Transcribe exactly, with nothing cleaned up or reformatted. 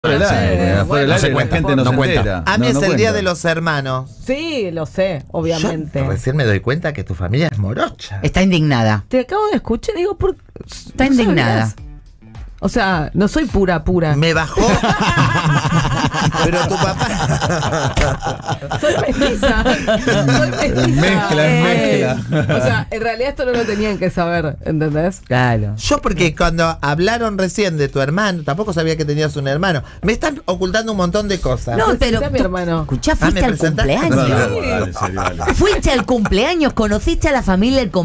Fuera del aire, bueno, fuera del no aire, se la cuenta, gente no, no se cuenta. entera. A mí No, es no el cuenta. día de los hermanos. Sí, lo sé, obviamente. Yo recién me doy cuenta que tu familia es morocha. Está indignada. Te acabo de escuchar, digo, ¿por Está ¿no indignada. sabías? O sea, no soy pura, pura. Me bajó. Pero tu papá. Soy mestiza. Soy mestiza. Mezcla, Eh, mezcla. O sea, en realidad esto no lo tenían que saber, ¿entendés? Claro. Yo porque cuando hablaron recién de tu hermano, tampoco sabía que tenías un hermano. Me están ocultando un montón de cosas. No, Presenté pero a mi tú- hermano. Escuchá, Ah, fuiste ¿me al presentaste? cumpleaños. No, no, dale, en serio, dale. Fuiste al cumpleaños, conociste a la familia del